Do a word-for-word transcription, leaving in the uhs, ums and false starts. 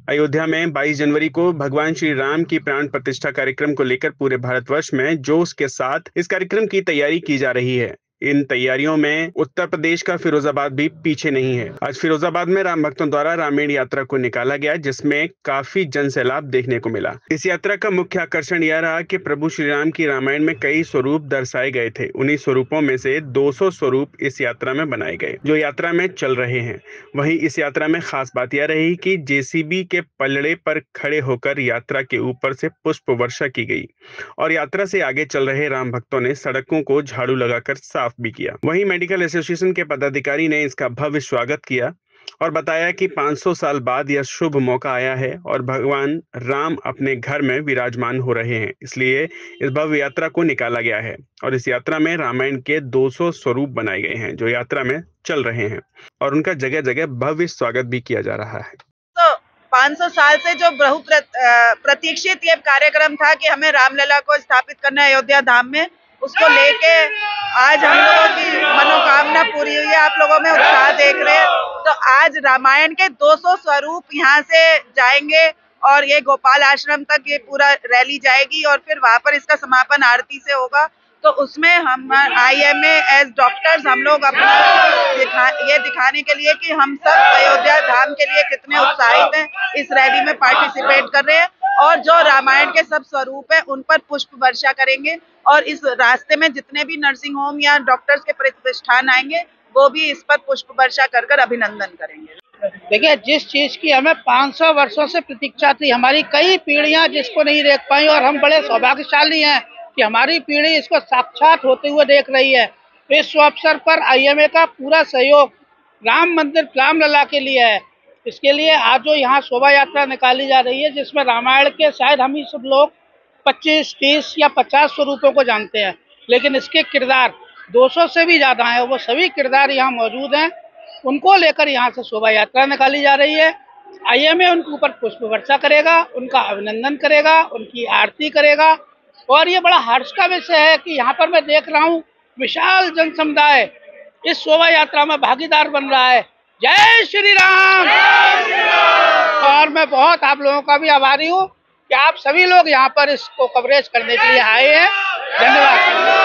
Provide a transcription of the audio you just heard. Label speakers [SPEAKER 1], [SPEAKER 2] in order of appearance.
[SPEAKER 1] अयोध्या में बाईस जनवरी को भगवान श्री राम की प्राण प्रतिष्ठा कार्यक्रम को लेकर पूरे भारतवर्ष में जोश के साथ इस कार्यक्रम की तैयारी की जा रही है। इन तैयारियों में उत्तर प्रदेश का फिरोजाबाद भी पीछे नहीं है। आज फिरोजाबाद में राम भक्तों द्वारा रामायण यात्रा को निकाला गया, जिसमें काफी जन सैलाब देखने को मिला। इस यात्रा का मुख्य आकर्षण यह रहा कि प्रभु श्री राम की रामायण में कई स्वरूप दर्शाए गए थे। उन्हीं स्वरूपों में से दो सौ स्वरूप इस यात्रा में बनाए गए, जो यात्रा में चल रहे हैं। वहीं इस यात्रा में खास बात यह रही कि जेसीबी के पलड़े पर खड़े होकर यात्रा के ऊपर से पुष्प वर्षा की गई और यात्रा से आगे चल रहे राम भक्तों ने सड़कों को झाड़ू लगाकर साफ भी किया। वहीं मेडिकल एसोसिएशन के पदाधिकारी ने इसका भव्य स्वागत किया और बताया कि पाँच सौ साल बाद यह शुभ मौका आया है और भगवान राम अपने घर में विराजमान हो रहे हैं, इसलिए इस भव्य यात्रा को निकाला गया है। और इस यात्रा में रामायण के दो सौ स्वरूप बनाए गए हैं, जो यात्रा में चल रहे हैं और उनका जगह जगह भव्य स्वागत भी किया जा रहा है।
[SPEAKER 2] तो पाँच सौ साल से जो बहु प्रतीक्षित ये कार्यक्रम था कि हमें रामलला को स्थापित करना है अयोध्या धाम में, उसको लेके आज हम लोगों की मनोकामना पूरी हुई है। आप लोगों में उत्साह देख रहे हैं। तो आज रामायण के दो सौ स्वरूप यहाँ से जाएंगे और ये गोपाल आश्रम तक ये पूरा रैली जाएगी और फिर वहां पर इसका समापन आरती से होगा। तो उसमें हम I M A as doctors हम लोग अपना दिखा, ये दिखाने के लिए कि हम सब अयोध्या धाम के लिए कितने उत्साहित हैं, इस रैली में पार्टिसिपेट कर रहे हैं और जो रामायण के सब स्वरूप है उन पर पुष्प वर्षा करेंगे और इस रास्ते में जितने भी नर्सिंग होम या डॉक्टर्स के प्रतिष्ठान आएंगे वो भी इस पर पुष्प वर्षा कर कर अभिनंदन करेंगे।
[SPEAKER 3] देखिए, जिस चीज की हमें पाँच सौ वर्षों से प्रतीक्षा थी, हमारी कई पीढ़ियां जिसको नहीं देख पाई और हम बड़े सौभाग्यशाली हैं कि हमारी पीढ़ी इसको साक्षात होते हुए देख रही है। तो इस अवसर पर आई एम ए का पूरा सहयोग राम मंदिर रामलला के लिए है। इसके लिए आज जो यहाँ शोभा यात्रा निकाली जा रही है, जिसमें रामायण के शायद हम ही सब लोग पच्चीस तीस या पचास स्वरूपों को जानते हैं, लेकिन इसके किरदार दो सौ से भी ज्यादा हैं। वो सभी किरदार यहाँ मौजूद हैं, उनको लेकर यहाँ से शोभा यात्रा निकाली जा रही है। आई एम ए उनके ऊपर पुष्प वर्षा करेगा, उनका अभिनंदन करेगा, उनकी आरती करेगा और ये बड़ा हर्ष का विषय है कि यहाँ पर मैं देख रहा हूँ विशाल जन समुदाय इस शोभा यात्रा में भागीदार बन रहा है। जय श्री राम। और मैं बहुत आप लोगों का भी आभारी हूँ कि आप सभी लोग यहाँ पर इसको कवरेज करने के लिए आए हैं। धन्यवाद।